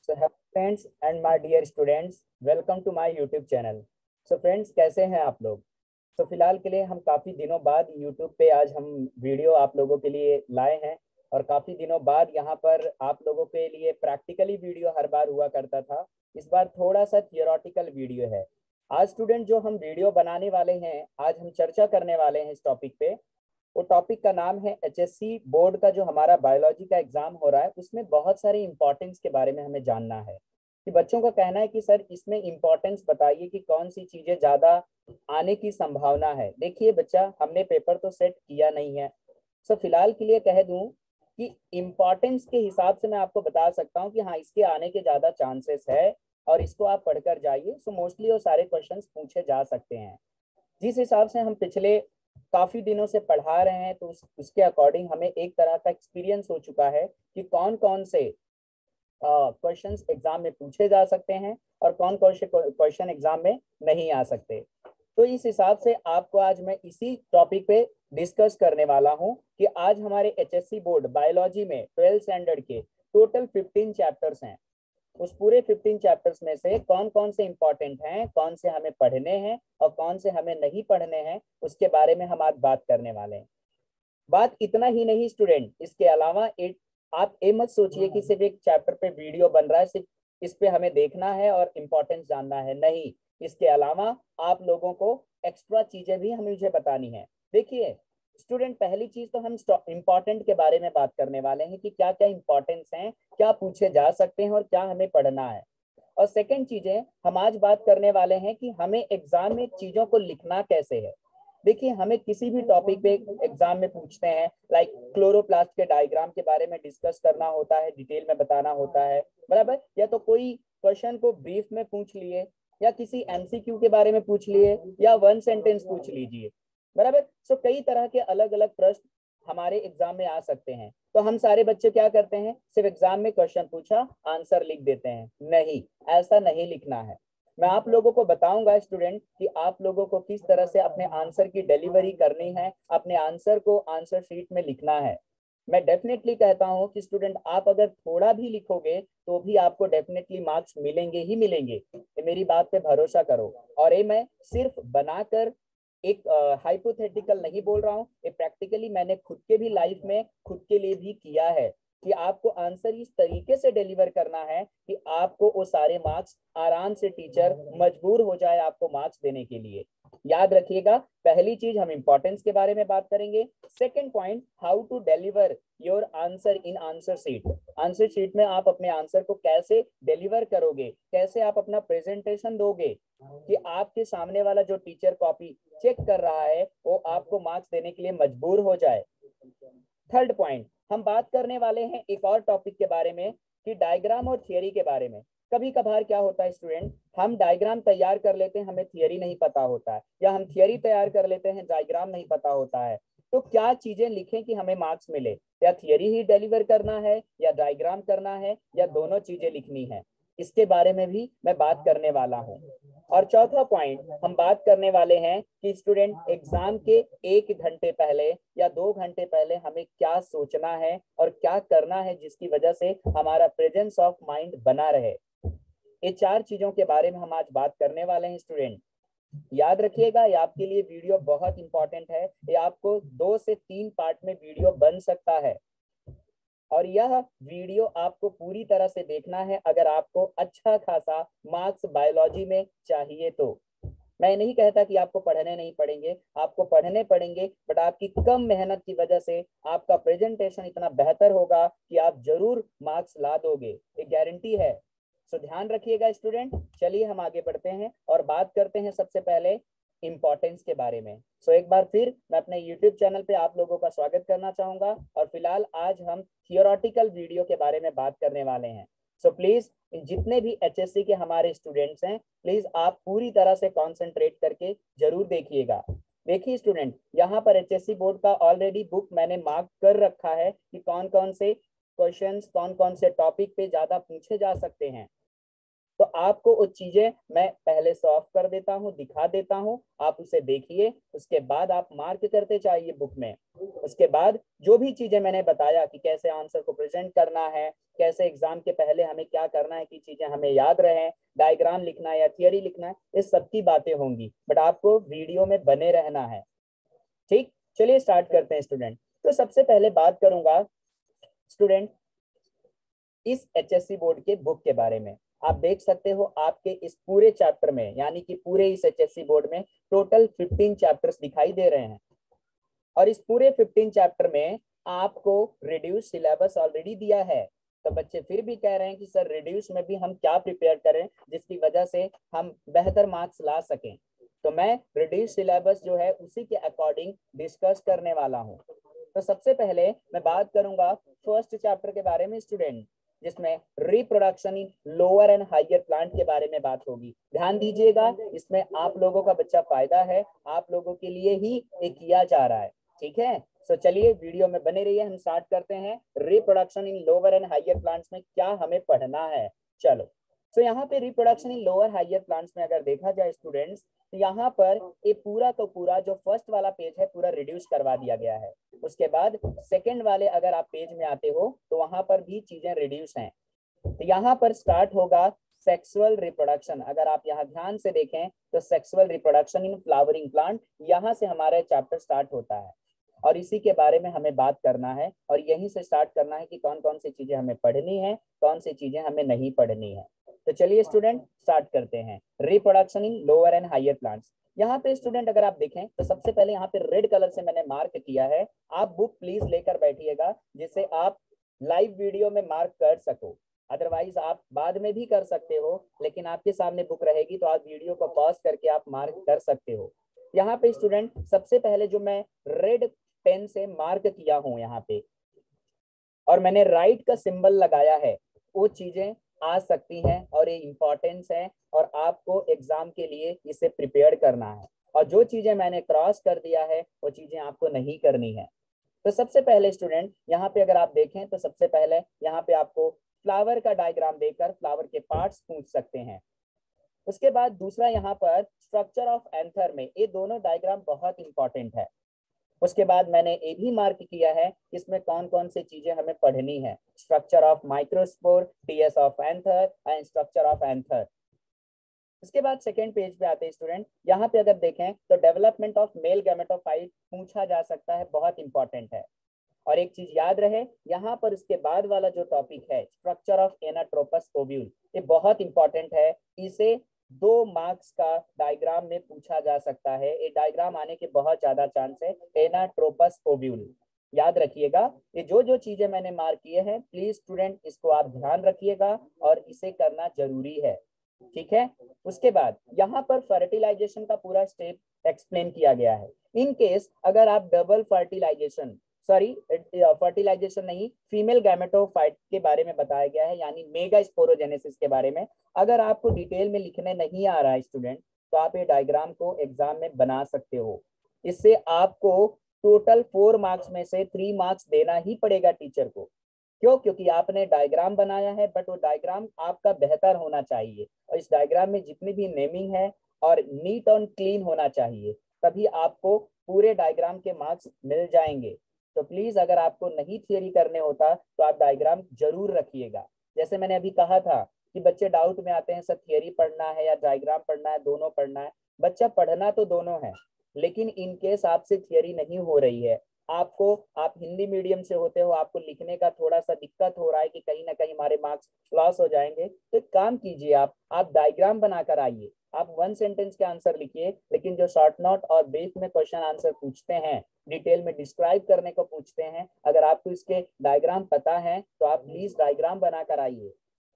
So hello friends and my dear students, welcome to my YouTube channel. So friends, कैसे हैं आप लोग? तो फिलहाल के लिए हम काफ़ी दिनों बाद YouTube पे आज हम वीडियो आप लोगों के लिए लाए हैं और काफ़ी दिनों बाद यहाँ पर आप लोगों के लिए प्रैक्टिकली वीडियो हर बार हुआ करता था। इस बार थोड़ा सा थियोरटिकल वीडियो है। आज स्टूडेंट जो हम वीडियो बनाने वाले हैं, आज हम चर्चा करने वाले हैं इस टॉपिक पे। वो टॉपिक का नाम है एचएससी बोर्ड का जो हमारा बायोलॉजी का एग्जाम हो रहा है, उसमें बहुत सारे इंपॉर्टेंस के बारे में हमें जानना है। कि बच्चों का कहना है कि सर इसमें इंपॉर्टेंस बताइए कि कौन सी चीजें ज्यादा आने की संभावना है। देखिए बच्चा, हमने पेपर तो सेट किया नहीं है, सो फिलहाल के लिए कह दूं कि इम्पोर्टेंस के हिसाब से मैं आपको बता सकता हूँ कि हाँ, इसके आने के ज्यादा चांसेस है और इसको आप पढ़कर जाइए। सो मोस्टली वो सारे क्वेश्चंस पूछे जा सकते हैं। जिस हिसाब से हम पिछले काफी दिनों से पढ़ा रहे हैं, तो उसके अकॉर्डिंग हमें एक तरह का एक्सपीरियंस हो चुका है कि कौन कौन से क्वेश्चंस एग्जाम में पूछे जा सकते हैं और कौन कौन से क्वेश्चन एग्जाम में नहीं आ सकते। तो इस हिसाब से आपको आज मैं इसी टॉपिक पे डिस्कस करने वाला हूं कि आज हमारे एचएससी बोर्ड बायोलॉजी में 12th स्टैंडर्ड के टोटल 15 चैप्टर्स हैं। उस पूरे 15 चैप्टर्स में से कौन कौन से इंपॉर्टेंट हैं, कौन से हमें पढ़ने हैं और कौन से हमें नहीं पढ़ने हैं, उसके बारे में हम आज बात करने वाले हैं। बात इतना ही नहीं स्टूडेंट, इसके अलावा एक आप ये मत सोचिए कि सिर्फ एक चैप्टर पे वीडियो बन रहा है, सिर्फ इस पे हमें देखना है और इम्पोर्टेंस जानना है, नहीं। इसके अलावा आप लोगों को एक्स्ट्रा चीजें भी हमें मुझे बतानी है। देखिए स्टूडेंट, पहली चीज तो हम इम्पोर्टेंट के बारे में बात करने वाले हैं कि क्या क्या इंपॉर्टेंस हैं, क्या पूछे जा सकते हैं और क्या हमें पढ़ना है। और सेकंड चीजें हम आज बात करने वाले हैं कि हमें एग्जाम में चीजों को लिखना कैसे है। देखिए, हमें किसी भी टॉपिक पे एग्जाम में पूछते हैं, लाइक क्लोरोप्लास्ट के डायग्राम के बारे में डिस्कस करना होता है, डिटेल में बताना होता है, बराबर। या तो कोई क्वेश्चन को ब्रीफ में पूछ लिए, या किसी एमसीक्यू के बारे में पूछ लिए, या वन सेंटेंस पूछ लीजिए, बराबर। सो कई तरह के अलग अलग प्रश्न हमारे एग्जाम में आ सकते हैं। तो हम सारे बच्चे क्या करते हैं, सिर्फ एग्जाम में क्वेश्चन पूछा आंसर लिख देते हैं। नहीं, ऐसा नहीं लिखना है। मैं आप लोगों को बताऊंगा स्टूडेंट कि आप लोगों को किस तरह से अपने आंसर की डिलीवरी करनी है, अपने आंसर को आंसर शीट में लिखना है। मैं डेफिनेटली कहता हूं कि स्टूडेंट, आप अगर थोड़ा भी लिखोगे तो भी आपको डेफिनेटली मार्क्स मिलेंगे ही मिलेंगे। ये मेरी बात पे भरोसा करो। और ये मैं सिर्फ बनाकर एक हाइपोथेटिकल नहीं बोल रहा हूँ, ये प्रैक्टिकली मैंने खुद के भी लाइफ में खुद के लिए भी किया है कि आपको आंसर इस तरीके से डिलीवर करना है कि आपको वो सारे मार्क्स आराम से टीचर मजबूर हो जाए आपको मार्क्स देने के लिए। याद रखिएगा, पहली चीज हम इंपॉर्टेंस के बारे में बात करेंगे। Second point, how to deliver your answer in answer sheet. Answer sheet में आप अपने आंसर को कैसे डिलीवर करोगे, कैसे आप अपना प्रेजेंटेशन दोगे कि आपके सामने वाला जो टीचर कॉपी चेक कर रहा है वो आपको मार्क्स देने के लिए मजबूर हो जाए। थर्ड पॉइंट, हम बात करने वाले हैं एक और टॉपिक के बारे में कि डायग्राम और थियरी के बारे में। कभी कभार क्या होता है स्टूडेंट, हम डायग्राम तैयार कर लेते हैं, हमें थियरी नहीं पता होता है, या हम थियरी तैयार कर लेते हैं, डायग्राम नहीं पता होता है। तो क्या चीजें लिखें कि हमें मार्क्स मिले, या थियरी ही डिलीवर करना है, या डायग्राम करना है, या दोनों चीजें लिखनी है, इसके बारे में भी मैं बात करने वाला हूँ। और चौथा पॉइंट, हम बात करने वाले हैं कि स्टूडेंट एग्जाम के 1 घंटे पहले या 2 घंटे पहले हमें क्या सोचना है और क्या करना है जिसकी वजह से हमारा प्रेजेंस ऑफ माइंड बना रहे। ये 4 चीजों के बारे में हम आज बात करने वाले हैं स्टूडेंट। याद रखिएगा, ये आपके लिए वीडियो बहुत इंपॉर्टेंट है। ये आपको 2 से 3 पार्ट में वीडियो बन सकता है और यह वीडियो आपको पूरी तरह से देखना है अगर आपको अच्छा खासा मार्क्स बायोलॉजी में चाहिए तो। मैं नहीं कहता कि आपको पढ़ने नहीं पड़ेंगे, आपको पढ़ने पड़ेंगे, बट आपकी कम मेहनत की वजह से आपका प्रेजेंटेशन इतना बेहतर होगा कि आप जरूर मार्क्स ला दोगे, ये गारंटी है। सो ध्यान रखिएगा स्टूडेंट। चलिए हम आगे बढ़ते हैं और बात करते हैं सबसे पहले इंपॉर्टेंस के बारे में। सो एक बार फिर मैं अपने YouTube चैनल पे आप लोगों का स्वागत करना चाहूंगा और फिलहाल आज हम थियोरटिकल वीडियो के बारे में बात करने वाले हैं। सो प्लीज, जितने भी एचएससी के हमारे स्टूडेंट्स हैं, प्लीज आप पूरी तरह से कॉन्सेंट्रेट करके जरूर देखिएगा। देखिए स्टूडेंट, यहाँ पर एचएससी बोर्ड का ऑलरेडी बुक मैंने मार्क कर रखा है कि कौन कौन से क्वेश्चंस, कौन कौन से टॉपिक पे ज्यादा पूछे जा सकते हैं। तो आपको वो चीजें मैं पहले सॉल्व कर देता हूँ, दिखा देता हूँ, आप उसे देखिए, उसके बाद आप मार्क करते चाहिए बुक में। उसके बाद जो भी चीजें मैंने बताया कि कैसे आंसर को प्रेजेंट करना है, कैसे एग्जाम के पहले हमें क्या करना है कि चीजें हमें याद रहे, डायग्राम लिखना है या थियरी लिखना है, इस सब की बातें होंगी, बट आपको वीडियो में बने रहना है। ठीक, चलिए स्टार्ट करते हैं स्टूडेंट। तो सबसे पहले बात करूंगा स्टूडेंट इस एचएससी बोर्ड के बुक के बारे में। आप देख सकते हो आपके इस पूरे चैप्टर में, यानी कि पूरे इस एचएससी बोर्ड में टोटल 15 चैप्टर्स दिखाई दे रहे हैं, और इस पूरे 15 चैप्टर में आपको रिड्यूस सिलेबस ऑलरेडी दिया है। तो बच्चे फिर भी कह रहे हैं कि सर रिड्यूस में भी हम क्या प्रिपेयर करें जिसकी वजह से हम बेहतर मार्क्स ला सकें। तो मैं रिड्यूस सिलेबस जो है उसी के अकॉर्डिंग डिस्कस करने वाला हूं। तो सबसे पहले मैं बात करूंगा फर्स्ट चैप्टर के बारे में स्टूडेंट, जिसमें reproduction in lower and higher plant के बारे में बात होगी। ध्यान दीजिएगा, इसमें आप लोगों का बच्चा फायदा है, आप लोगों के लिए ही ये किया जा रहा है। ठीक है, तो चलिए वीडियो में बने रहिए। हम स्टार्ट करते हैं reproduction in lower and higher plants में क्या हमें पढ़ना है। चलो, तो यहाँ पे reproduction in lower higher plants में अगर देखा जाए स्टूडेंट्स, तो यहाँ पर ये पूरा का पूरा जो फर्स्ट वाला पेज है पूरा रिड्यूस करवा दिया गया है। उसके बाद सेकंड वाले अगर आप पेज में आते हो तो वहां पर भी चीजें रिड्यूस हैं। तो यहाँ पर स्टार्ट होगा सेक्सुअल रिप्रोडक्शन। अगर आप यहाँ ध्यान से देखें तो sexual reproduction in flowering plant, यहाँ से हमारा चैप्टर स्टार्ट होता है, और इसी के बारे में हमें बात करना है, और यहीं से स्टार्ट करना है कि कौन कौन सी चीजें हमें पढ़नी है, कौन सी चीजें हमें नहीं पढ़नी है। तो चलिए स्टूडेंट स्टार्ट करते हैं reproduction in lower and higher plants. यहाँ पे स्टूडेंट अगर आप देखें तो सबसे पहले यहाँ पे रेड कलर से मैंने मार्क किया है। आप बुक प्लीज लेकर बैठिएगा जिससे आप लाइव वीडियो में मार्क कर सको, अदरवाइज आप बाद में भी कर सकते हो, लेकिन आपके सामने बुक रहेगी तो आप वीडियो को पॉज करके आप मार्क कर सकते हो। यहाँ पे स्टूडेंट सबसे पहले जो मैं रेड पेन से मार्क किया हूं यहाँ पे, और मैंने राइट का सिंबल लगाया है, वो चीजें आ सकती हैं और ये इंपॉर्टेंस है, और आपको एग्जाम के लिए इसे प्रिपेयर करना है। और जो चीजें मैंने क्रॉस कर दिया है वो चीजें आपको नहीं करनी है। तो सबसे पहले स्टूडेंट यहाँ पे अगर आप देखें तो सबसे पहले यहाँ पे आपको फ्लावर का डायग्राम देकर फ्लावर के पार्ट्स पूछ सकते हैं। उसके बाद दूसरा यहाँ पर स्ट्रक्चर ऑफ एंथर में, ये दोनों डायग्राम बहुत इंपॉर्टेंट है। उसके बाद मैंने ये भी मार्क किया है इसमें कौन कौन सी चीजें हमें पढ़नी है, structure of microspore, TS of anther and structure of anther. इसके बाद सेकेंड पेज पे आते हैं स्टूडेंट, यहाँ पे अगर देखें तो डेवलपमेंट ऑफ मेल गैमेटोफाइट पूछा जा सकता है, बहुत इंपॉर्टेंट है। और एक चीज याद रहे, यहाँ पर इसके बाद वाला जो टॉपिक है स्ट्रक्चर ऑफ एनाट्रोपस ओव्यूल, ये बहुत इंपॉर्टेंट है। इसे 2 मार्क्स का डायग्राम में पूछा जा सकता है, ये डायग्राम आने के बहुत ज्यादा चांस है। एनाट्रोपस ओव्यूल याद रखिएगा। ये जो जो चीजें मैंने मार्क किए हैं प्लीज स्टूडेंट इसको आप ध्यान रखिएगा और इसे करना जरूरी है। ठीक है, उसके बाद यहाँ पर फर्टिलाइजेशन का पूरा स्टेप एक्सप्लेन किया गया है। इन केस अगर आप डबल फर्टिलाइजेशन, सॉरी फर्टिलाइजेशन नहीं, फीमेल गैमेटोफाइट के बारे में बताया गया है, यानी मेगा स्पोरोजेनेसिस के बारे में। अगर आपको डिटेल में लिखने नहीं आ रहा है स्टूडेंट तो आप ये डायग्राम को एग्जाम में बना सकते हो। इससे आपको टोटल 4 मार्क्स में से 3 मार्क्स देना ही पड़ेगा टीचर को। क्यों? क्योंकि आपने डायग्राम बनाया है, बट वो डायग्राम आपका बेहतर होना चाहिए, और इस डायग्राम में जितनी भी नेमिंग है और नीट और क्लीन होना चाहिए, तभी आपको पूरे डायग्राम के मार्क्स मिल जाएंगे। तो प्लीज अगर आपको नहीं थियरी करने होता तो आप डायग्राम जरूर रखिएगा। जैसे मैंने अभी कहा था कि बच्चे डाउट में आते हैं सर थियरी पढ़ना है या डायग्राम पढ़ना है, दोनों पढ़ना है। बच्चा पढ़ना तो दोनों है, लेकिन इन केस आपसे थियरी नहीं हो रही है, आपको, आप हिंदी मीडियम से होते हो, आपको लिखने का थोड़ा सा दिक्कत हो रहा है कि कहीं ना कहीं हमारे मार्क्स लॉस हो जाएंगे, तो एक काम कीजिए, आप डायग्राम बनाकर आइए। आप 1 सेंटेंस के आंसर लिखिए, लेकिन जो शॉर्ट नोट और ब्रीफ में क्वेश्चन आंसर पूछते हैं, डिटेल में डिस्क्राइब करने को पूछते हैं, अगर आपको इसके डायग्राम पता है तो आप प्लीज डायग्राम बनाकर आइए।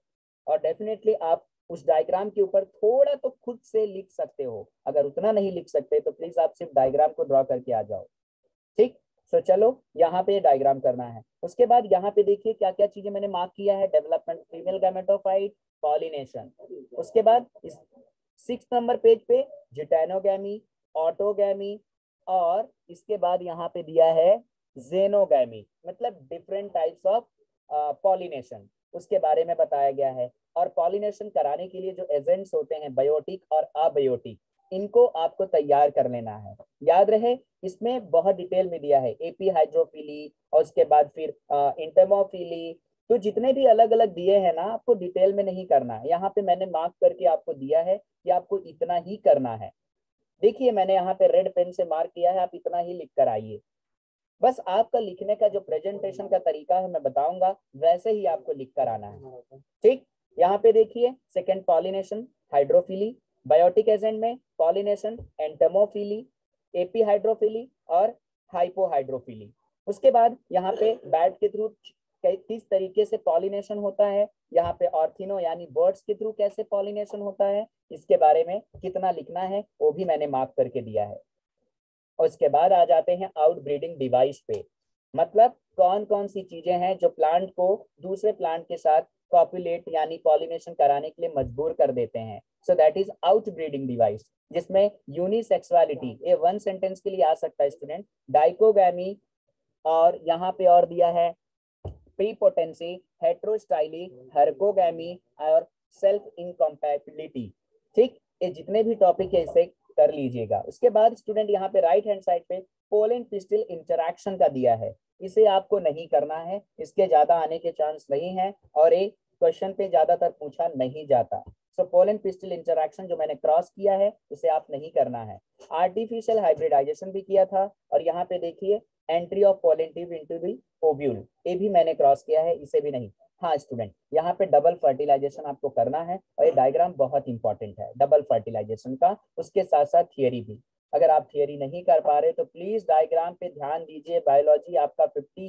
और डेफिनेटली आप उस डायग्राम के ऊपर थोड़ा तो खुद से लिख सकते हो। अगर उतना नहीं लिख सकते तो प्लीज आप सिर्फ डायग्राम को ड्रॉ करके आ जाओ। ठीक, तो चलो यहाँ पे डायग्राम करना है। उसके बाद यहाँ पे देखिए क्या क्या चीजें मैंने मार्क किया है, डेवलपमेंट फीमेल गैमेटोफाइट, पॉलिनेशन। उसके बाद इस 6 नंबर पेज पे जिटैनोगैमी, ऑटोगैमी, और इसके बाद यहाँ पे दिया है जेनोगैमी, मतलब डिफरेंट टाइप्स ऑफ पॉलिनेशन, उसके बारे में बताया गया है। और पॉलिनेशन कराने के लिए जो एजेंट्स होते हैं बायोटिक और अबायोटिक, इनको आपको तैयार कर लेना है। याद रहे इसमें बहुत डिटेल में दिया है, एपी हाइड्रोफिली और उसके बाद फिर इंटरमोफिली, तो जितने भी अलग अलग दिए हैं ना आपको डिटेल में नहीं करना है। यहाँ पे मैंने मार्क करके आपको दिया है कि आपको इतना ही करना है। देखिए मैंने यहाँ पे रेड पेन से मार्क किया है, आप इतना ही लिख कर आइए। बस आपका लिखने का जो प्रेजेंटेशन का तरीका है मैं बताऊंगा, वैसे ही आपको लिख कर आना है। ठीक, यहाँ पे देखिए second pollination hydrophily, biotic agent में पॉलिनेशन एंटमोफिली, एपी हाइड्रोफिली और हाइपोहाइड्रोफिली। उसके बाद यहाँ पे बैट के थ्रू किस तरीके से पॉलिनेशन होता है, यहाँ पे ऑर्थिनो यानी बर्ड्स के थ्रू कैसे पॉलिनेशन होता है, इसके बारे में कितना लिखना है वो भी मैंने मार्क करके दिया है। और उसके बाद आ जाते हैं आउट ब्रीडिंग डिवाइस पे, मतलब कौन कौन सी चीजें हैं जो प्लांट को दूसरे प्लांट के साथ कॉपुलेट यानी पॉलिनेशन कराने के लिए मजबूर कर देते हैं। So that is out breeding device, जिसमें यूनिसेक्सुअलिटी, ये वन सेंटेंस के लिए आ सकता है स्टूडेंट, डाइकोगैमी, और यहाँ पे और दिया है प्रीपोटेंसी, हेट्रोस्टाइली, हर्कोगैमी और सेल्फ इनकम्पैटिबिलिटी। ठीक, ये जितने भी टॉपिक है इसे कर लीजिएगा। उसके बाद स्टूडेंट यहाँ पे राइट हैंड साइड पे पोलन पिस्टिल इंटरैक्शन का दिया है, इसे आपको नहीं करना है, इसके ज्यादा आने के चांस नहीं है और एक क्वेश्चन पे ज्यादातर पूछा नहीं जाता। सो पोलन पिस्टिल इंटरैक्शन जो मैंने क्रॉस किया है उसे आप नहीं करना है। आर्टिफिशियल हाइब्रिडाइजेशन भी किया था, और यहाँ पे देखिए entry of pollen tube into the ovule, ये भी मैंने क्रॉस किया है, इसे भी नहीं। हाँ स्टूडेंट, यहाँ पे डबल फर्टिलाइजेशन आपको करना है और ये डायग्राम बहुत इंपॉर्टेंट है डबल फर्टिलाइजेशन का, उसके साथ साथ थियरी भी। अगर आप थियरी नहीं कर पा रहे तो प्लीज डायग्राम पे ध्यान दीजिए। बायोलॉजी आपका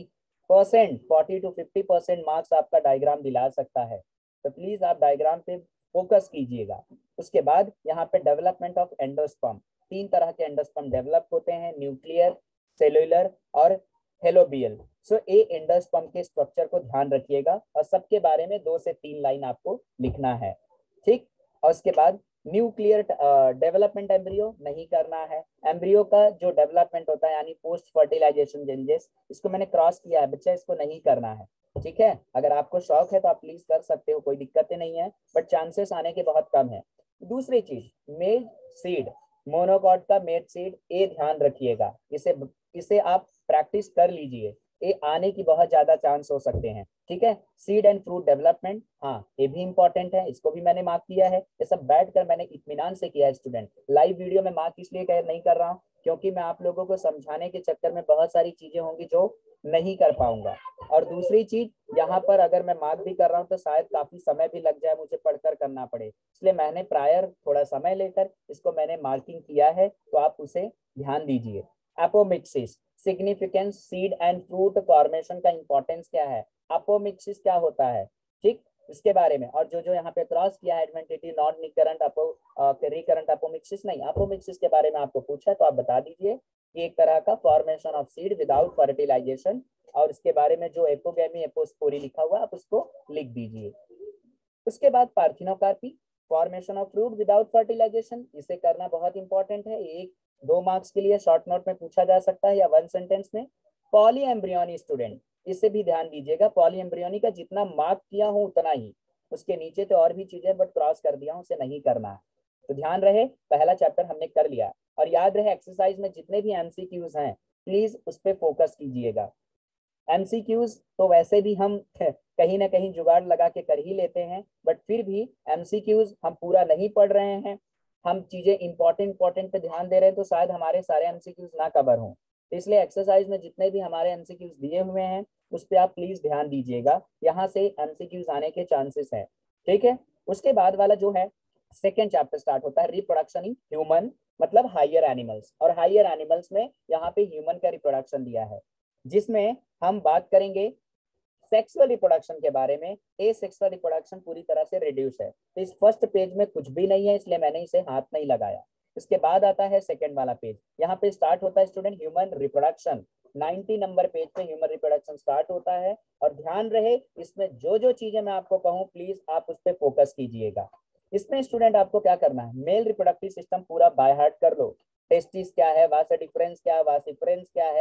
40 to 50% मार्क्स आपका डायग्राम दिला सकता है, तो प्लीज आप डायग्राम पे फोकस कीजिएगा। उसके बाद यहाँ पे डेवलपमेंट ऑफ एंडोस्पर्म, 3 तरह के एंडोस्पर्म डेवलप होते हैं, न्यूक्लियर, सेलुलर और हेलोबियल। सो ए एंडोस्पर्म के स्ट्रक्चर को ध्यान रखिएगा और सबके बारे में 2 से 3 लाइन आपको लिखना है। ठीक, और उसके बाद न्यूक्लियर डेवलपमेंट एम्ब्रियो नहीं करना है। एम्ब्रियो का जो डेवलपमेंट होता है यानी पोस्ट फर्टिलाइजेशन चेंजेस, इसको मैंने क्रॉस किया है बच्चा, इसको नहीं करना है। ठीक है, अगर आपको शौक है तो आप प्लीज कर सकते हो, कोई दिक्कत नहीं है, बट चांसेस आने के बहुत कम है। दूसरी चीज मेज सीड, मोनोकॉट का मेज सीड, ये ध्यान रखिएगा, इसे आप प्रैक्टिस कर लीजिए, ये आने की बहुत ज्यादा चांस हो सकते हैं। ठीक है, सीड एंड फ्रूट डेवलपमेंट, हाँ ये भी इंपॉर्टेंट है, इसको भी मैंने मार्क किया है। ये सब बैठकर मैंने इत्मीनान से किया है स्टूडेंट, लाइव वीडियो में मार्क इसलिए नहीं कर रहा हूँ क्योंकि मैं आप लोगों को समझाने के चक्कर में बहुत सारी चीजें होंगी जो नहीं कर पाऊंगा। और दूसरी चीज, यहाँ पर अगर मैं मार्क भी कर रहा हूँ तो शायद काफी समय भी लग जाए, मुझे पढ़कर करना पड़े, इसलिए मैंने प्रायर थोड़ा समय लेकर इसको मैंने मार्किंग किया है, तो आप उसे ध्यान दीजिए। Apomixis, significance seed and fruit formation का इंपॉर्टेंस क्या है, अपोमिक्सिस क्या होता है, ठीक, इसके बारे में। और जो जो यहाँ पे क्रॉस किया है adventitive non recurrent recurrent apomixis, नहीं अपोमिक्सिस के बारे में आपको पूछा तो आप बता दीजिए कि एक तरह का formation of seed without fertilization, और इसके बारे में जो एपोगैमी एपोस्पोरी लिखा हुआ आप उसको लिख दीजिए। उसके बाद parthenocarpy, formation of fruit without fertilization, इसे करना बहुत इंपॉर्टेंट है, 1-2 मार्क्स के लिए शॉर्ट नोट में पूछा जा सकता है या 1 सेंटेंस में। पॉली एम्ब्रियोनी स्टूडेंट, इसे भी ध्यान दीजिएगा, पॉली एम्ब्रियोनी का जितना मार्क किया हूं उतना ही, उसके नीचे तो और भी चीजें बट क्रॉस कर दिया हूं, उसे नहीं करना है। तो ध्यान रहे पहला चैप्टर हमने कर लिया, और याद रहे एक्सरसाइज में जितने भी एमसीक्यूज हैं प्लीज उस पर फोकस कीजिएगा। एमसीक्यूज तो वैसे भी हम कहीं ना कहीं जुगाड़ लगा के कर ही लेते हैं, बट फिर भी एमसीक्यूज हम पूरा नहीं पढ़ रहे हैं, हम चीजें इंपॉर्टेंट पे ध्यान दे रहे हैं, तो शायद हमारे सारे एमसीक्यूज ना कवर हों। तो इसलिए एक्सरसाइज में जितने भी हमारे एमसीक्यूज दिए हुए हैं उस पर आप प्लीज ध्यान दीजिएगा, यहाँ से एमसीक्यूज आने के चांसेस हैं। ठीक है, उसके बाद वाला जो है सेकेंड चैप्टर स्टार्ट होता है रिप्रोडक्शन इन ह्यूमन, मतलब हायर एनिमल्स, और हायर एनिमल्स में यहाँ पे ह्यूमन का रिप्रोडक्शन दिया है, जिसमें हम बात करेंगे सेक्सुअल रिप्रोडक्शन के बारे में। ए सेक्सुअल रिप्रोडक्शन पूरी तरह से रिड्यूस है, तो इस फर्स्ट पेज में कुछ भी नहीं है, इसलिए मैंने इसे हाथ नहीं लगाया। इसके बाद आता है सेकंड वाला पेज, यहाँ पे स्टार्ट होता है student human reproduction, 90 number page पे ह्यूमन रिप्रोडक्शन स्टार्ट होता है। और ध्यान रहे इसमें जो जो चीजें मैं आपको कहूँ प्लीज आप उस पर फोकस कीजिएगा। इसमें स्टूडेंट आपको क्या करना है, मेल रिप्रोडक्टिव सिस्टम पूरा बाय हार्ट कर लो, टेस्टिस क्या है, वासा डिफरेंस क्या है, वासिफरेंस क्या है,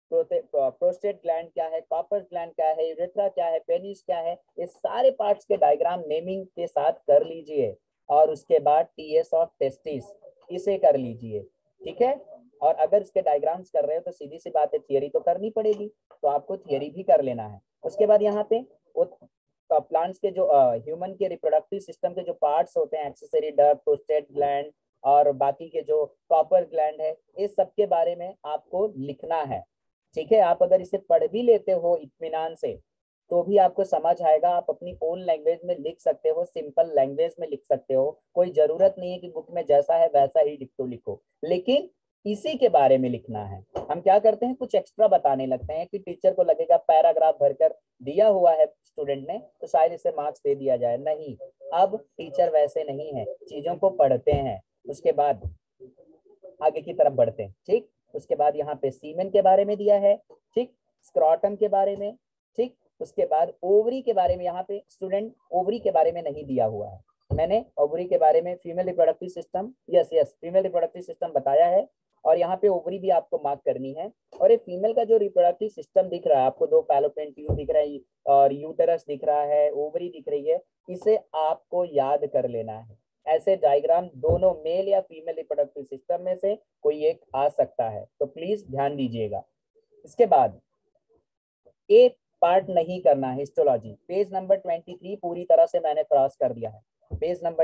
प्रोस्टेट ग्लैंड क्या है, कॉपर्स ग्लैंड क्या है, यूरेथ्रा क्या है, पेनिस क्या है, इस सारे पार्ट्स के डायग्राम नेमिंग के साथ कर लीजिए। और उसके बाद टीएस ऑफ टेस्टिस इसे कर लीजिए, ठीक है। और अगर इसके डायग्राम्स कर रहे हो तो सीधी सी बात है, थियरी तो करनी पड़ेगी, तो आपको थियरी भी कर लेना है। उसके बाद यहाँ पे प्लांट्स के जो ह्यूमन के रिप्रोडक्टिव सिस्टम के जो पार्ट्स होते हैं, एक्सेसरी डक्ट, प्रोस्टेट ग्लैंड और बाकी के जो कॉपर ग्लैंड है, इस सब के बारे में आपको लिखना है, ठीक है। आप अगर इसे पढ़ भी लेते हो इत्मीनान से तो भी आपको समझ आएगा, आप अपनी ओन लैंग्वेज में लिख सकते हो, सिंपल लैंग्वेज में लिख सकते हो, कोई जरूरत नहीं है कि बुक में जैसा है वैसा ही डिक्टो लिखो, लेकिन इसी के बारे में लिखना है। हम क्या करते हैं, कुछ एक्स्ट्रा बताने लगते हैं कि टीचर को लगेगा पैराग्राफ भरकर दिया हुआ है स्टूडेंट ने तो शायद इसे मार्क्स दे दिया जाए, नहीं। अब टीचर वैसे नहीं है, चीजों को पढ़ते हैं, उसके बाद आगे की तरफ बढ़ते हैं, ठीक। उसके बाद यहाँ पे सीमेन के बारे में दिया है, ठीक, स्क्रॉटम के बारे में, ठीक। उसके बाद ओवरी के बारे में, यहाँ पे स्टूडेंट ओवरी के बारे में नहीं दिया हुआ है, मैंने ओवरी के बारे में female reproductive system, yes yes female reproductive system बताया है, और यहाँ पे ओवरी भी आपको मार्क करनी है। और ये फीमेल का जो रिप्रोडक्टिव सिस्टम दिख रहा है आपको, दो फैलोपियन ट्यूब दिख रहा है और यूटेरस दिख रहा है, ओवरी दिख रही है, इसे आपको याद कर लेना है। ऐसे डायग्राम दोनों मेल या फीमेल रिप्रोडक्टिव सिस्टम में से कोई एक आ सकता है, तो प्लीज ध्यान दीजिएगा। इसके बाद एक पार्ट नहीं करना, हिस्टोलॉजी, पेज नंबर 23 पूरी तरह से मैंने क्रॉस कर दिया है। पेज नंबर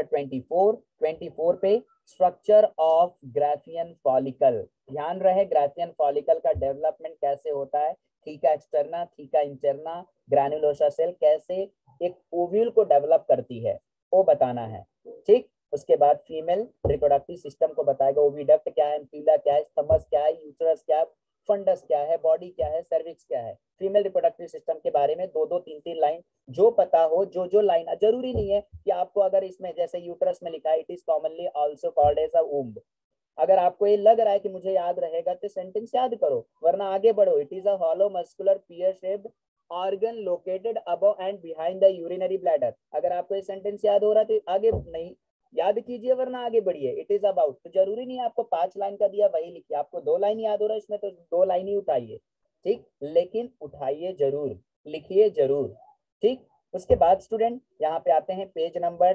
24 पे स्ट्रक्चर ऑफ ग्राफियन फॉलिकल, ध्यान रहे ग्राफियन फॉलिकल का डेवलपमेंट कैसे होता है, theca externa, theca interna, granulosa cell कैसे एक ओव्यूल को डेवलप करती है वो बताना है, ठीक। उसके बाद फीमेल रिप्रोडक्टिव सिस्टम को बताएगा, ओविडक्ट क्या है, एम्पिला क्या है, स्थमस क्या है, यूट्रस क्या है, फंडस क्या है, बॉडी क्या है, सर्विक्स क्या है। फीमेल रिप्रोडक्टिव सिस्टम के बारे में दो दो तीन तीन लाइन जो पता हो, जो लाइन, जरूरी नहीं है कि आपको, अगर इसमें जैसे यूट्रस में लिखा है it is commonly also called as a womb, अगर आपको ये लग रहा है कि मुझे याद रहेगा तो सेंटेंस याद करो, वरना आगे बढ़ो। It is a hollow muscular pear shaped organ located above and behind the urinary bladder, अगर आपको ये सेंटेंस याद हो रहा है तो आगे नहीं याद कीजिए, वरना आगे बढ़िए। इट इज अबाउट, तो जरूरी नहीं है आपको 5 लाइन का दिया वही लिखिए, आपको 2 लाइन याद हो रहा है इसमें तो 2 लाइन ही उठाइए, ठीक, लेकिन उठाइए जरूर, लिखिए जरूर, ठीक। उसके बाद स्टूडेंट यहाँ पे आते हैं पेज नंबर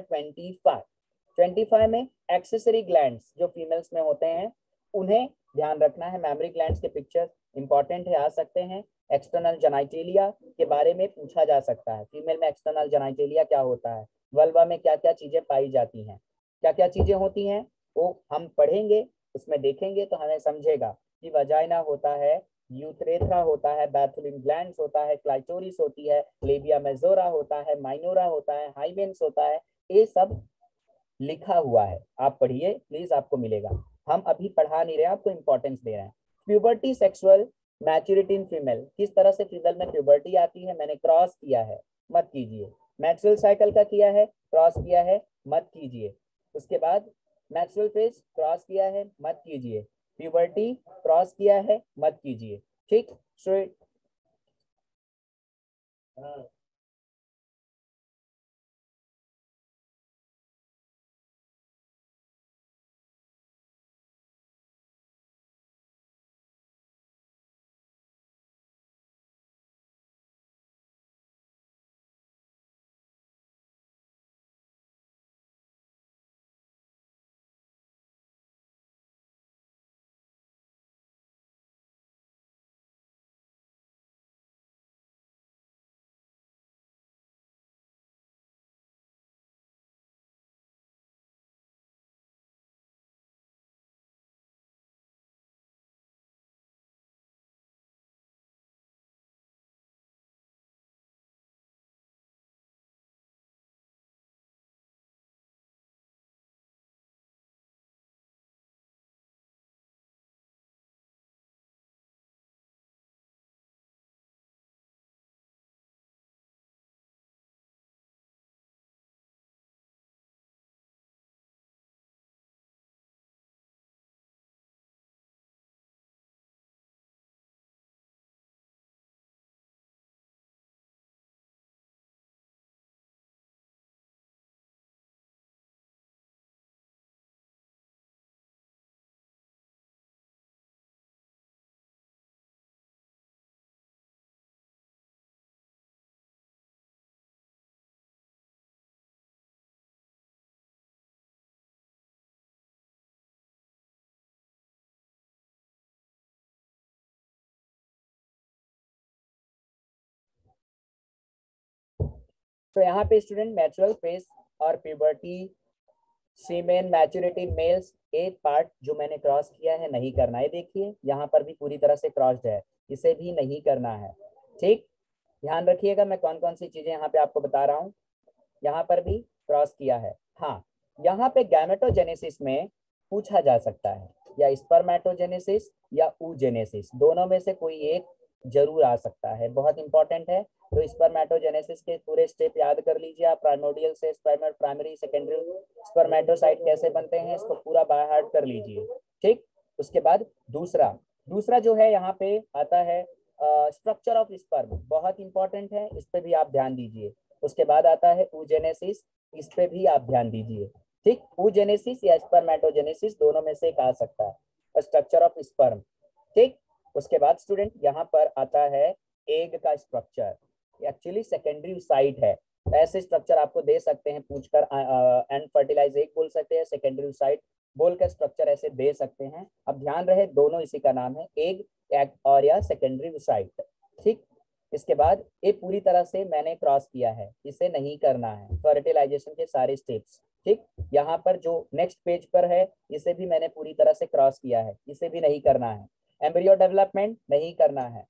25 में एक्सेसरी ग्लैंड्स जो फीमेल्स में होते हैं उन्हें ध्यान रखना है, मैमरी ग्लैंड्स के पिक्चर इंपॉर्टेंट है, आ सकते हैं। एक्सटर्नल जेनाइटेलिया के बारे में पूछा जा सकता है, फीमेल में एक्सटर्नल जेनाइटेलिया क्या होता है, वल्वा में क्या क्या चीजें पाई जाती हैं, क्या क्या चीजें होती हैं वो हम पढ़ेंगे, उसमें देखेंगे तो हमें समझेगा कि वजाइना होता है, यूथ्रेथ्रा होता है, बैथुलिन ग्लैंड्स होता है, क्लाइटोरिस होती है, लेबिया मेजोरा होता है, माइनोरा होता है, हाइमेन्स होता है, ये सब लिखा हुआ है, आप पढ़िए प्लीज, आपको मिलेगा। हम अभी पढ़ा नहीं रहे, आपको इंपॉर्टेंस दे रहे हैं। Puberty sexual maturity in female, किस तरह से फीमेल में प्यूबर्टी आती है, मैंने क्रॉस किया है, मत कीजिए। मेंस्ट्रुअल साइकिल का किया है, क्रॉस किया है, मत कीजिए। उसके बाद मेंस्ट्रुअल फेज क्रॉस किया है, मत कीजिए। प्यूबर्टी क्रॉस किया है, मत कीजिए, ठीक। सो तो यहाँ पे स्टूडेंट मैचुरल फेज और प्यूबर्टी, सीमेन, मैच्योरिटी मेल्स, एक पार्ट जो मैंने क्रॉस किया है नहीं करना है। देखिए यहाँ पर भी पूरी तरह से क्रॉस्ड है, इसे भी नहीं करना है। ठीक, ध्यान रखिएगा मैं कौन कौन सी चीजें यहाँ पे आपको बता रहा हूँ। यहाँ पर भी क्रॉस किया है। हाँ, यहाँ पे गैमेटोजेनेसिस में पूछा जा सकता है या स्पर्मेटोजेनेसिस या oogenesis, दोनों में से कोई एक जरूर आ सकता है, बहुत इंपॉर्टेंट है। तो स्पर्मेटोजेनेसिस के पूरे स्टेप याद कर लीजिए आप, प्राइमोर्डियल से स्पर्मेट, प्राइमरी, सेकेंडरी, स्पर्मेटोसाइट कैसे बनते हैं इसको पूरा बाय हार्ट कर लीजिए। ठीक, उसके बाद दूसरा दूसरा जो है यहाँ पे आता है स्ट्रक्चर ऑफ स्पर्म, बहुत इंपॉर्टेंट है, इस पे भी आप ध्यान दीजिए। उसके बाद आता है oogenesis, इस पे भी आप ध्यान दीजिए। ठीक, oogenesis या स्पर्मेटोजेनेसिस दोनों में से एक आ सकता है, स्ट्रक्चर ऑफ स्पर्म। ठीक, उसके बाद स्टूडेंट यहाँ पर आता है एग का स्ट्रक्चर, एक्चुअली सेकेंडरी साइट है। ऐसे स्ट्रक्चर आपको दे सकते हैं पूछकर, एंड फर्टिलाइज एग बोल सकते हैं, सेकेंडरी साइट बोल कर स्ट्रक्चर ऐसे दे सकते हैं। अब ध्यान रहे दोनों इसी का नाम है, एग और या सेकेंडरी साइट। ठीक, इसके बाद ये पूरी तरह से मैंने क्रॉस किया है, इसे नहीं करना है, फर्टिलाइजेशन के सारे स्टेप्स। ठीक, यहाँ पर जो नेक्स्ट पेज पर है इसे भी मैंने पूरी तरह से क्रॉस किया है, इसे भी नहीं करना है। एम्ब्रियो डेवलपमेंट नहीं करना है।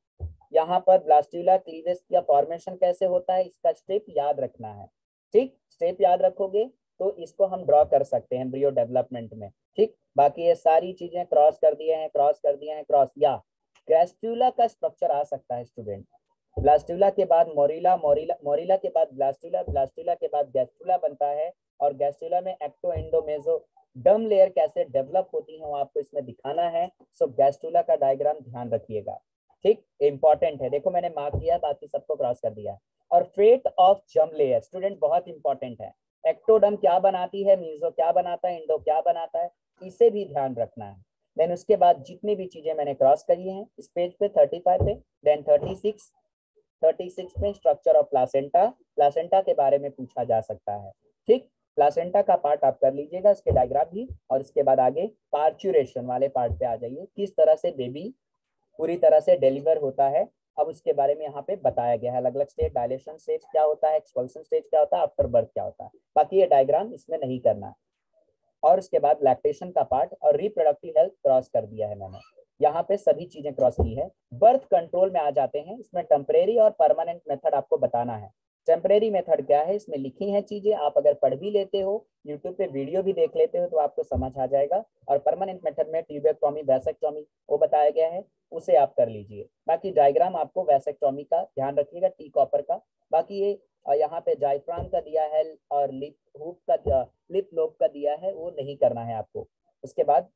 यहाँ पर ब्लास्टुला क्लीवेज का फॉर्मेशन कैसे होता है इसका स्टेप याद रखना है। ठीक, स्टेप याद रखोगे तो इसको हम ड्रॉ कर सकते हैं एम्ब्रियो डेवलपमेंट में। ठीक, बाकी ये सारी चीजें क्रॉस कर दिए हैं, क्रॉस कर दिए हैं, क्रॉस। या गैस्ट्रुला का स्ट्रक्चर आ सकता है स्टूडेंट, ब्लास्टुला के बाद मोरिला, मोरिला मोरिला के बाद ब्लास्टुला, ब्लास्टुला के बाद गैस्ट्रुला बनता है, और गैस्ट्रुला में ecto endo mesoderm layer कैसे डेवलप होती है वो आपको इसमें दिखाना है। सो गैस्ट्रुला का डायग्राम ध्यान रखिएगा। ठीक, इंपॉर्टेंट है, देखो मैंने मार्क किया, बाकी सबको क्रॉस कर दिया। और fate of germ layer student बहुत इंपॉर्टेंट है, एक्टोडम क्या बनाती है, मीजो क्या बनाता है, इंडो क्या बनाता है, इसे भी ध्यान रखना है। देन उसके बाद जितनी भी चीजें मैंने क्रॉस करी हैं इस पेज पे 35 पे, देन 36 में स्ट्रक्चर ऑफ प्लासेंटा, प्लासेंटा के बारे में पूछा जा सकता है। ठीक, प्लासेंटा का पार्ट आप कर लीजिएगा, इसके डायग्राम भी। और इसके बाद आगे पार्चुरेशन वाले पार्ट पे आ जाइए, किस तरह से बेबी पूरी तरह से डिलीवर होता है। अब उसके बारे में यहाँ पे बताया गया है, अलग अलग स्टेज, डायलेशन स्टेज क्या होता है, एक्सपल्सन स्टेज क्या होता है, आफ्टर बर्थ क्या होता है। बाकी ये डायग्राम इसमें नहीं करना है। और उसके बाद लैक्टेशन का पार्ट और रिप्रोडक्टिव हेल्थ क्रॉस कर दिया है मैंने, यहाँ पे सभी चीजें क्रॉस की है। बर्थ कंट्रोल में आ जाते हैं, इसमें टेम्परेरी और परमानेंट मेथड आपको बताना है। टेम्परेरी मेथड क्या है, इसमें लिखी हैं चीजें, आप अगर पढ़ भी लेते हो, यूट्यूब पे वीडियो भी देख लेते हो तो आपको समझ आ जाएगा। और परमानेंट मेथड में ट्यूबेक्टोमी, वैसेक्टोमी वो बताया गया है, उसे आप कर लीजिए। बाकी डायग्राम आपको वैसेक्टोमी का ध्यान रखिएगा, टी कॉपर का। बाकी ये यहाँ पे जायफ्राम का दिया है और लिप हुक का, लिप लोब का दिया है, वो नहीं करना है आपको। उसके बाद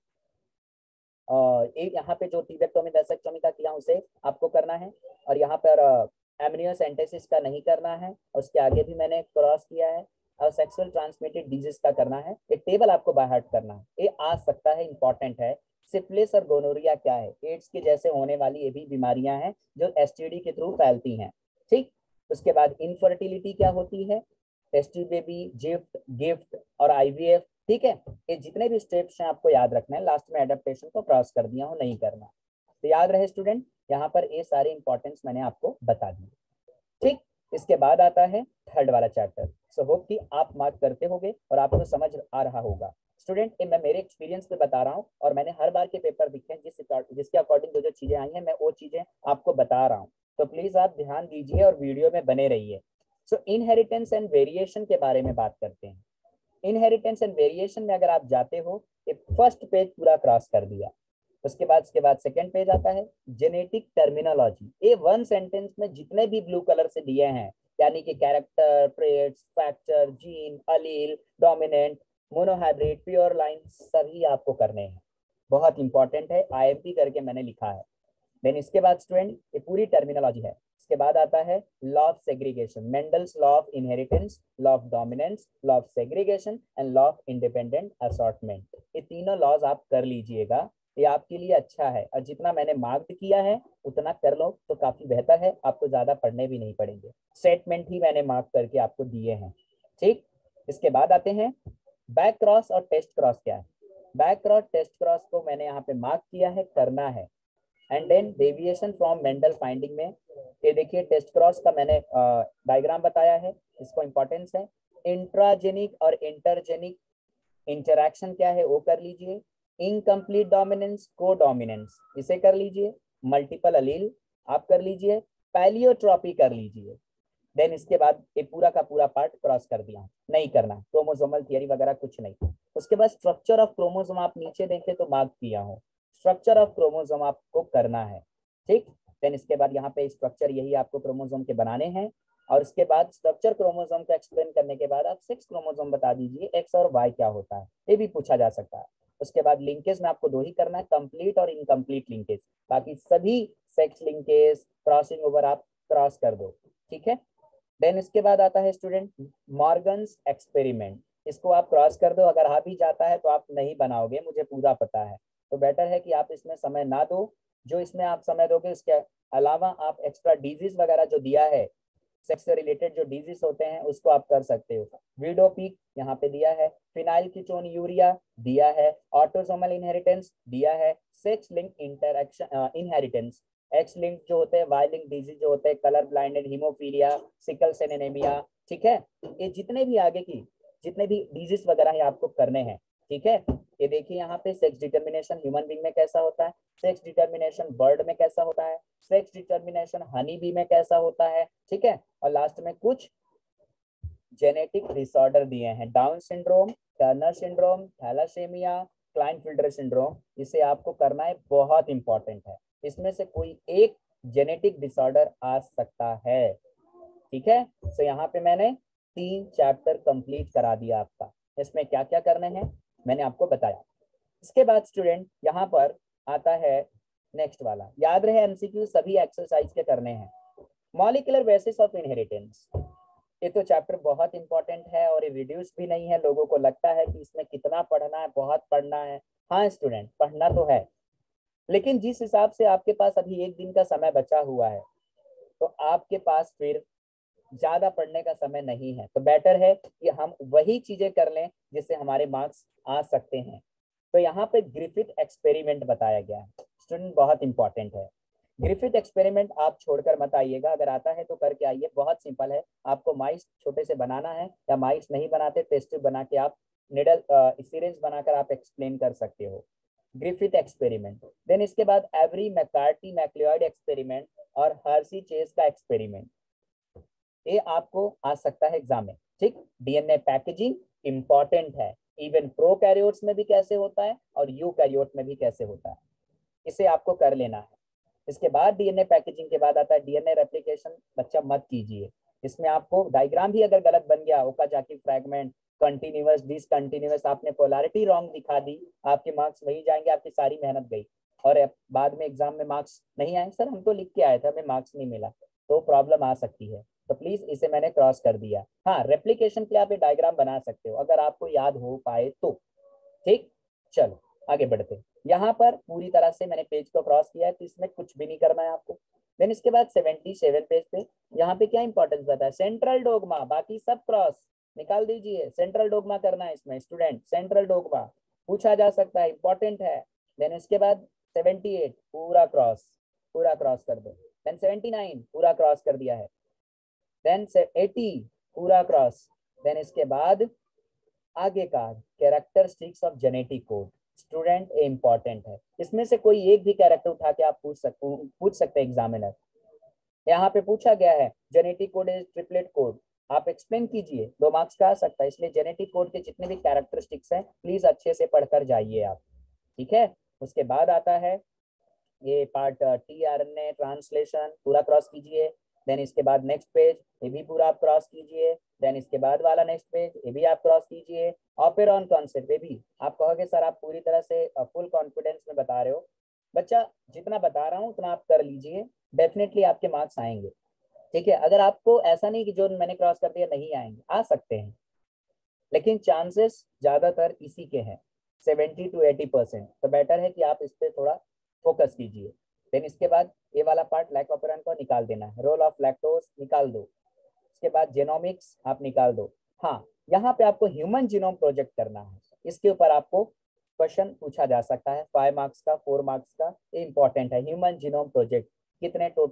एक यहाँ पे जो ट्यूबेक्टोमी, वैसेक्टोमी का किया उसे आपको करना है। और यहाँ पर एमनियोसेंटेसिस का नहीं करना है, उसके आगे भी मैंने क्रॉस किया है। और सेक्सुअल ट्रांसमिटेड डिजीज का करना है, एक टेबल आपको बाय हार्ट करना है, ये आ सकता है, इंपॉर्टेंट है। सिफिलिस और गोनोरिया क्या है, एड्स के जैसे होने वाली ये भी बीमारियां हैं जो एसटीडी के थ्रू फैलती हैं। ठीक, उसके बाद इनफर्टिलिटी क्या होती है, टेस्टी बेबी, जिफ्ट, गिफ्ट और आईवीएफ। ठीक है, ये जितने भी स्टेप्स हैं आपको याद रखना है, लास्ट में एडेप्टेशन को क्रॉस कर दिया हूँ, नहीं करना। तो याद रहे स्टूडेंट, यहाँ पर ये सारे इंपॉर्टेंस मैंने आपको बता दिए। ठीक, इसके बाद आता है थर्ड वाला चैप्टर। सो होप कि आप मार्क करते होंगे और आपको समझ आ रहा होगा। स्टूडेंट, ये मैं मेरे एक्सपीरियंस पे बता रहा हूँ, और मैंने हर बार के पेपर दिखे हैं जिसके अकॉर्डिंग जो जो चीजें आई हैं मैं वो चीजें आपको बता रहा हूँ। तो प्लीज आप ध्यान दीजिए और वीडियो में बने रहिए। सो इनहेरिटेंस एंड वेरिएशन के बारे में बात करते हैं। इनहेरिटेंस एंड वेरिएशन में अगर आप जाते हो, ये फर्स्ट पेज पूरा क्रॉस कर दिया। उसके बाद सेकंड पेज आता है जेनेटिक टर्मिनोलॉजी। ये वन सेंटेंस में जितने भी ब्लू कलर से दिए हैं, यानी कि character, traits, factor, gene, allele, dominant, monohybrid, pure line, सभी आपको करने हैं, बहुत इंपॉर्टेंट है, आईएमपी करके मैंने लिखा है। देन इसके बाद स्टूडेंट ये पूरी टर्मिनोलॉजी है। इसके बाद आता है law of segregation, Mendel's law of inheritance, law of dominance, law of segregation and law of independent assortment. ये तीनों लॉज आप कर लीजिएगा, ये आपके लिए अच्छा है, और जितना मैंने मार्क किया है उतना कर लो तो काफी बेहतर है, आपको ज्यादा पढ़ने भी नहीं पड़ेंगे। स्टेटमेंट ही मैंने मार्क करके आपको दिए हैं। ठीक, इसके बाद आते हैं बैक क्रॉस और टेस्ट क्रॉस क्या है। बैक क्रॉस, टेस्ट क्रॉस को मैंने यहाँ पे मार्क किया है, करना है। And then deviation from Mendel finding में, ये देखिए टेस्ट क्रॉस का मैंने डायग्राम बताया है, इसको इंपॉर्टेंस है। इंट्राजेनिक और इंटरजेनिक इंटरैक्शन क्या है वो कर लीजिए। इनकम्प्लीट डोमिनेंस, को डोमिनेंस इसे कर लीजिए। मल्टीपल अलील आप कर लीजिए। पैलियोट्रॉपी कर लीजिए। देन इसके बाद ये पूरा का पूरा पार्ट क्रॉस कर दिया, नहीं करना, क्रोमोसोमल थियरी वगैरह कुछ नहीं। उसके बाद स्ट्रक्चर ऑफ क्रोमोसोम आप नीचे देखें तो मार्क किया हो, स्ट्रक्चर ऑफ क्रोमोसोम आपको करना है, ठीक। देन इसके बाद यहाँ पे स्ट्रक्चर यही आपको क्रोमोसोम के बनाने हैं। और उसके बाद स्ट्रक्चर क्रोमोसोम को एक्सप्लेन करने के बाद आप 6 क्रोमोसोम बता दीजिए, एक्स और वाई क्या होता है, ये भी पूछा जा सकता है। उसके बाद लिंकेज में आपको 2 ही करना है, कंप्लीट और इनकम्प्लीट लिंकेज। बाकी सभी सेक्स लिंकेज, क्रॉसिंग ओवर आप क्रॉस कर दो, ठीक है। देन इसके बाद आता है स्टूडेंट मॉर्गन्स एक्सपेरिमेंट। इसको आप क्रॉस कर दो, अगर आ भी जाता है तो आप नहीं बनाओगे, मुझे पूरा पता है। तो बेटर है कि आप इसमें समय ना दो। जो इसमें आप समय दोगे उसके अलावा आप एक्स्ट्रा डिजीज वगैरह जो दिया है, सेक्स से रिलेटेड जो डिजीज होते हैं उसको आप कर सकते हो। विडोपिक यहाँ पे दिया है, फिनाइल कीटोन यूरिया दिया है, ऑटोसोमल इनहेरिटेंस दिया है, sex link interaction inheritance, X link जो होते हैं, वाई लिंक डिजीज जो होते हैं, colour blinded, haemophilia, sickle cell anaemia, ठीक है। ये जितने भी आगे की जितने भी डिजीज वगैरह है आपको करने हैं, ठीक है। ये देखिए यहाँ पे सेक्स डिटर्मिनेशन ह्यूमन बींग में कैसा होता है, सेक्स डिटर्मिनेशन बर्ड में कैसा होता है, सेक्स डिटर्मिनेशन हनी बी में कैसा होता है, ठीक है। और लास्ट में कुछ जेनेटिक डिसऑर्डर दिए हैं, Down syndrome, Turner syndrome, thalassaemia, Klinefelter syndrome. इसे आपको करना है, बहुत इंपॉर्टेंट है। इसमें से कोई एक जेनेटिक डिसऑर्डर आ सकता है, ठीक है। तो यहाँ पे मैंने 3 चैप्टर कंप्लीट करा दिया आपका। इसमें क्या क्या करने हैं मैंने आपको बताया। इसके बाद स्टूडेंट यहाँ पर आता है नेक्स्ट वाला, याद रहे एमसीक्यू सभी एक्सरसाइज के करने हैं। मॉलिक्यूलर बेसिस ऑफ इनहेरिटेंस, ये तो चैप्टर बहुत इंपॉर्टेंट है और ये रिड्यूस भी नहीं है। लोगों को लगता है कि इसमें कितना पढ़ना है, बहुत पढ़ना है। हाँ स्टूडेंट, पढ़ना तो है, लेकिन जिस हिसाब से आपके पास अभी 1 दिन का समय बचा हुआ है, तो आपके पास फिर ज्यादा पढ़ने का समय नहीं है। तो बेटर है कि हम वही चीजें कर लें जिससे हमारे मार्क्स आ सकते हैं। तो यहाँ पे ग्रिफिथ एक्सपेरिमेंट बताया गया है स्टूडेंट, बहुत इंपॉर्टेंट है। ग्रिफिथ एक्सपेरिमेंट आप छोड़कर मत आइएगा, अगर आता है तो करके आइए, बहुत सिंपल है। आपको माइस छोटे से बनाना है, या माइस नहीं बनाते टेस्ट ट्यूब बना के आप निडल सिरिंज बनाकर आप एक्सप्लेन कर सकते हो। ग्रिफिथ एक्सपेरिमेंट, देन इसके बाद एवरी मैकार्टी मैक्लियोइड एक्सपेरिमेंट और हर्सी चेस का एक्सपेरिमेंट, ये आपको आ सकता है एग्जाम में, ठीक। डीएनए पैकेजिंग इंपॉर्टेंट है, इवन प्रोकैरियोट्स में भी कैसे होता है और यूकैरियोट में भी कैसे होता है, इसे आपको कर लेना है। इसके बाद डीएनए पैकेजिंग के बाद आता है डीएनए रेप्लिकेशन। बच्चा मत कीजिए, इसमें आपको डायग्राम भी अगर गलत बन गया, ओकाजाकी फ्रैगमेंट, कंटिन्यूअस, डिसकंटिन्यूअस, आपने पोलैरिटी रॉन्ग दिखा दी, आपके मार्क्स वही जाएंगे, आपकी सारी मेहनत गई। और बाद में एग्जाम में मार्क्स नहीं आए, सर हम तो लिख के आए थे हमें मार्क्स नहीं मिला, तो प्रॉब्लम आ सकती है। तो प्लीज इसे मैंने क्रॉस कर दिया। हाँ, रेप्लिकेशन के लिए आप ये डायग्राम बना सकते हो अगर आपको याद हो पाए तो, ठीक। चलो आगे बढ़ते हैं। यहाँ पर पूरी तरह से मैंने पेज को क्रॉस किया है, तो इसमें कुछ भी नहीं करना है आपको। देन इसके बाद 77 पेज पे यहाँ पे क्या इंपॉर्टेंस बताया है, सेंट्रल डोगमा, बाकी सब क्रॉस निकाल दीजिए, सेंट्रल डोगमा करना है इसमें स्टूडेंट, सेंट्रल डोगमा पूछा जा सकता है, इंपॉर्टेंट है। देन इसके बाद 78 पूरा क्रॉस कर दो। देन 79 पूरा क्रॉस कर दिया है। देन से 80 पूरा क्रॉस। देन इसके बाद आगे का characteristics of genetic code, student important है। इसमें से कोई एक भी कैरेक्टर उठा के आप पूछ सकते हैं एग्जामिनर। यहाँ पे पूछा गया है genetic code is triplet code, आप एक्सप्लेन कीजिए, 2 मार्क्स का आ सकता है। इसलिए जेनेटिक कोड के जितने भी कैरेक्टरिस्टिक्स हैं प्लीज अच्छे से पढ़कर जाइए आप, ठीक है। उसके बाद आता है ये पार्ट टीआरएनए ट्रांसलेशन, पूरा क्रॉस कीजिए। देन इसके बाद नेक्स्ट पेज, ये भी पूरा आप क्रॉस कीजिए। देन इसके बाद वाला नेक्स्ट पेज, ये भी आप क्रॉस कीजिए। ऑपेरॉन कॉन्सेप्ट, ये भी आप कहोगे सर आप पूरी तरह से फुल कॉन्फिडेंस में बता रहे हो। बच्चा जितना बता रहा हूँ उतना आप कर लीजिए, डेफिनेटली आपके मार्क्स आएंगे, ठीक है। अगर आपको ऐसा नहीं कि जो मैंने क्रॉस कर दिया नहीं आएंगे, आ सकते हैं, लेकिन चांसेस ज्यादातर इसी के हैं 70 to 80%। तो बेटर है कि आप इस पर थोड़ा फोकस कीजिए। देन इसके बाद ये वाला पार्ट लैक ऑपरेंट को निकाल देना है, रोल ऑफ लैक्टोज निकाल दो। इसके बाद जेनोमिक्स आप निकाल दो। हाँ, यहाँ पे आपको ह्यूमन जीनोम प्रोजेक्ट करना है, इसके ऊपर आपको क्वेश्चन पूछा जा सकता है, 5 मार्क्स का, 4 मार्क्स का, ये इंपॉर्टेंट है। ह्यूमन जीनोम प्रोजेक्ट कितने टोटल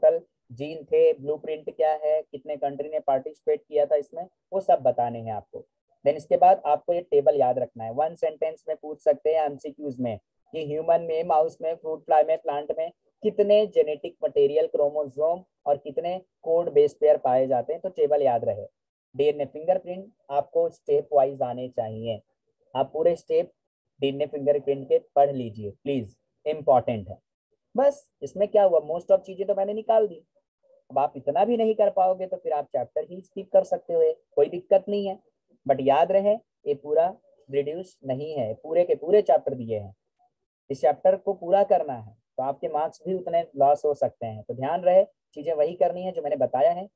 जीन थे, ब्लूप्रिंट क्या है, कितने कंट्री ने पार्टिसिपेट किया था इसमें, वो सब बताने हैं आपको। देन इसके बाद आपको ये टेबल याद रखना है। 1 सेंटेंस में पूछ सकते हैं एमसीक्यूज में कि ह्यूमन में, माउस में, फ्रूट फ्लाई में, प्लांट में कितने जेनेटिक मटेरियल, क्रोमोसोम और कितने कोड बेस पेयर पाए जाते हैं, तो टेबल याद रहे। डीएनए फिंगरप्रिंट आपको स्टेप वाइज आने चाहिए। आप पूरे स्टेप डीएनए फिंगरप्रिंट के पढ़ लीजिए प्लीज, इंपॉर्टेंट है। बस इसमें क्या हुआ, मोस्ट ऑफ चीजें तो मैंने निकाल दी। अब आप इतना भी नहीं कर पाओगे तो फिर आप चैप्टर ही स्किप कर सकते हो, कोई दिक्कत नहीं है। बट याद रहे ये पूरा रिड्यूस नहीं है, पूरे के पूरे चैप्टर दिए हैं, इस चैप्टर को पूरा करना है, तो आपके मार्क्स भी उतने लॉस हो सकते हैं। तो ध्यान रहे, चीजें वही करनी है जो मैंने बताया है।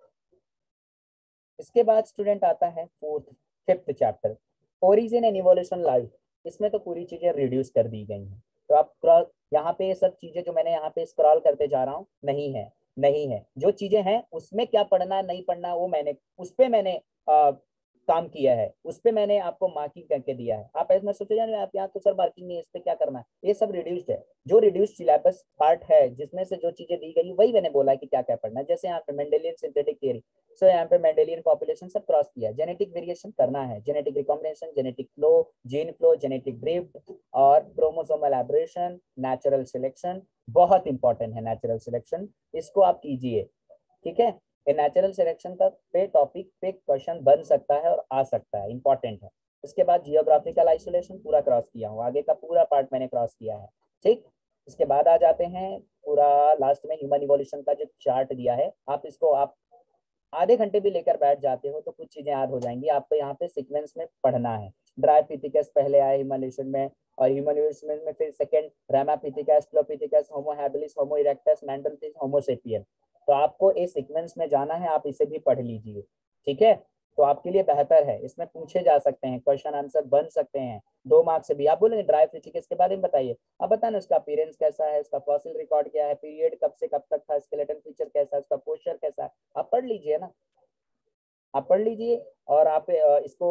इसके बाद स्टूडेंट आता है fifth chapter, origin and evolution life. इसमें तो पूरी चीजें रिड्यूस कर दी गई हैं। तो आप यहाँ पे ये सब चीजें जो मैंने यहाँ पे स्क्रॉल करते जा रहा हूँ, नहीं है, नहीं है। जो चीजें हैं उसमें क्या पढ़ना नहीं पढ़ना वो मैंने उस पे मैंने काम किया है, उस पे मैंने आपको मार्किंग करके दिया है। आप ऐसे में सोचे जाए आप यहाँ तो सर मार्किंग नहीं है, इस पे क्या करना है, ये सब रिड्यूस्ड है। जो रिड्यूस्ड सिलेबस पार्ट है जिसमें से जो चीजें दी गई वही मैंने बोला कि क्या क्या पढ़ना है। जैसे यहाँ पे मेंडेलियन सिंथेटिक थियरी, सो यहाँ पे मेंडेलियन पॉपुलेशन सब क्रॉस किया, जेनेटिक वेरिएशन करना है, genetic recombination, genetic flow, gene flow, genetic drift और क्रोमोसोमल एब्रेशन, नेचुरल सिलेक्शन। बहुत इंपॉर्टेंट है नेचुरल सिलेक्शन, इसको आप कीजिए, ठीक है। ये नेचुरल सिलेक्शन का पे टॉपिक पे क्वेश्चन बन सकता है और आ सकता है, इंपॉर्टेंट है। उसके बाद जियोग्राफिकल आइसोलेशन पूरा क्रॉस किया हूँ, आगे का पूरा पार्ट मैंने क्रॉस किया है, ठीक। इसके बाद आ जाते हैं पूरा लास्ट में ह्यूमन इवोल्यूशन का जो चार्ट दिया है, आप इसको आप आधे घंटे भी लेकर बैठ जाते हो तो कुछ चीजें याद हो जाएंगी। आपको यहाँ पे सीक्वेंस में पढ़ना है। ड्राइपिथिकस पहले आए ह्यूमन इवोल्यूशन में, और ह्यूमन इवोल्यूशन में फिर second Ramapithecus, Pliopithecus, Homo habilis, Homo erectus, Neanderthals, Homo sapien. तो आपको इस सीक्वेंस में जाना है, आप इसे भी पढ़ लीजिए, ठीक है। तो आपके लिए बेहतर है, इसमें पूछे जा सकते हैं, क्वेश्चन आंसर बन सकते हैं 2 मार्क्स से भी। आप बोलेंगे ड्राइपिथिकस के बारे में बताइए, आप बताना उसका अपीयरेंस कैसा है, उसका फॉसिल रिकॉर्ड क्या है, पीरियड कब से कब तक था, स्केलेटन फीचर कैसा है, उसका पोस्चर कैसा है, आप पढ़ लीजिए ना, आप पढ़ लीजिए। और आप इसको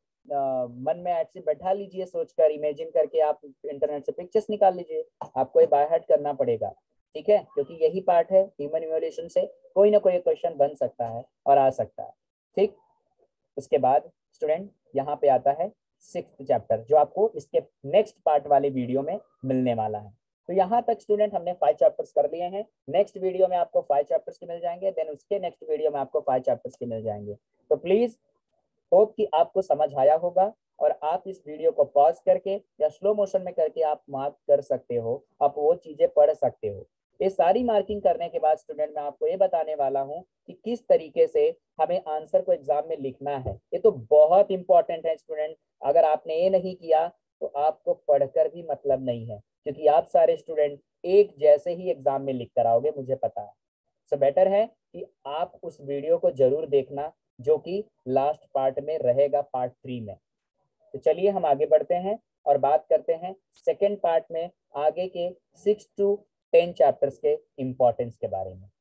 मन में ऐसे बैठा लीजिए, सोचकर इमेजिन करके आप इंटरनेट से पिक्चर्स निकाल लीजिए, आपको ये बाय हार्ट करना पड़ेगा, ठीक है। क्योंकि यही पार्ट है ह्यूमन इवोल्यूशन से, कोई ना कोई क्वेश्चन बन सकता है और आ सकता है, ठीक। उसके बाद स्टूडेंट यहाँ पे आता है सिक्स्थ चैप्टर, जो आपको इसके नेक्स्ट पार्ट वाले वीडियो में मिलने वाला है। तो यहाँ तक स्टूडेंट हमने 5 चैप्टर्स कर लिए हैं। नेक्स्ट वीडियो में आपको 5 चैप्टर्स के मिल जाएंगे, देन उसके नेक्स्ट वीडियो में आपको 5 चैप्टर्स के मिल जाएंगे। तो प्लीज होप कि आपको समझ आया होगा, और आप इस वीडियो को पॉज करके या स्लो मोशन में करके आप मार्क कर सकते हो, आप वो चीजें पढ़ सकते हो। ये सारी मार्किंग करने के बाद स्टूडेंट मैं आपको ये बताने वाला हूँ कि किस तरीके से हमें आंसर को एग्जाम में लिखना है। ये तो बहुत इंपॉर्टेंट है स्टूडेंट, अगर आपने ये नहीं किया तो आपको पढ़कर भी मतलब नहीं है, क्योंकि आप सारे स्टूडेंट एक जैसे ही एग्जाम में लिख कर आओगे, मुझे पता है। सो बेटर है कि आप उस वीडियो को जरूर देखना, जो कि लास्ट पार्ट में रहेगा, पार्ट 3 में। तो चलिए हम आगे बढ़ते हैं और बात करते हैं सेकेंड पार्ट में आगे के 6 to 10 चैप्टर्स के इंपॉर्टेंस के बारे में।